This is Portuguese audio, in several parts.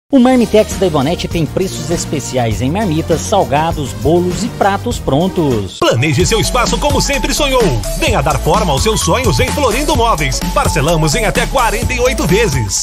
O Marmitex da Ivonete tem preços especiais em marmitas, salgados, bolos e pratos prontos. Planeje seu espaço como sempre sonhou. Venha dar forma aos seus sonhos em Florindo Móveis. Parcelamos em até 48 vezes.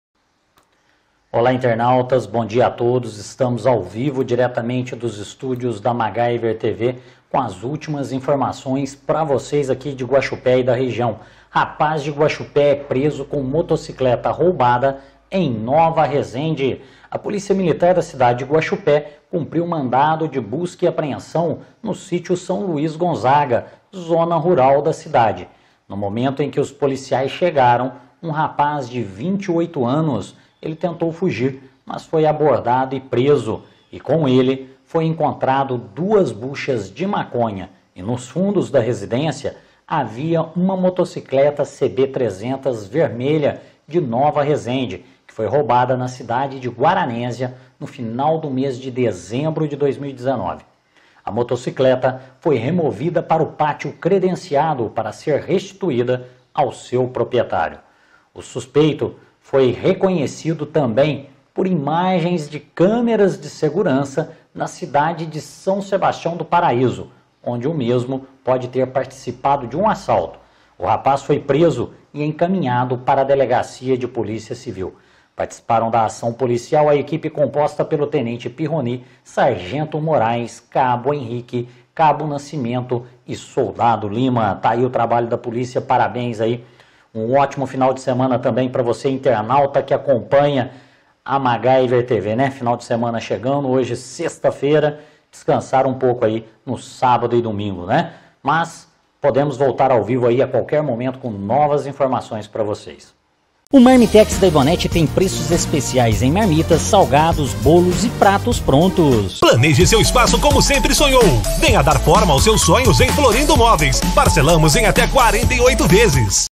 Olá, internautas, bom dia a todos. Estamos ao vivo diretamente dos estúdios da MacGyver TV com as últimas informações para vocês aqui de Guaxupé e da região. Rapaz de Guaxupé é preso com motocicleta roubada em Nova Resende. A Polícia Militar da cidade de Guaxupé cumpriu mandado de busca e apreensão no sítio São Luís Gonzaga, zona rural da cidade. No momento em que os policiais chegaram, um rapaz de 28 anos, ele tentou fugir, mas foi abordado e preso. E com ele foi encontrado 2 buchas de maconha. E nos fundos da residência havia uma motocicleta CB300 vermelha de Nova Resende, que foi roubada na cidade de Guaranésia no final do mês de dezembro de 2019. A motocicleta foi removida para o pátio credenciado para ser restituída ao seu proprietário. O suspeito foi reconhecido também por imagens de câmeras de segurança na cidade de São Sebastião do Paraíso, onde o mesmo pode ter participado de um assalto. O rapaz foi preso e encaminhado para a Delegacia de Polícia Civil. Participaram da ação policial a equipe composta pelo Tenente Pirroni, Sargento Moraes, Cabo Henrique, Cabo Nascimento e Soldado Lima. Tá aí o trabalho da polícia, parabéns aí. Um ótimo final de semana também para você, internauta, que acompanha a MacGyver TV, né? Final de semana chegando, hoje sexta-feira, descansar um pouco aí no sábado e domingo, né? Mas podemos voltar ao vivo aí a qualquer momento com novas informações para vocês. O Marmitex da Ivonete tem preços especiais em marmitas, salgados, bolos e pratos prontos. Planeje seu espaço como sempre sonhou. Venha dar forma aos seus sonhos em Florindo Móveis. Parcelamos em até 48 vezes.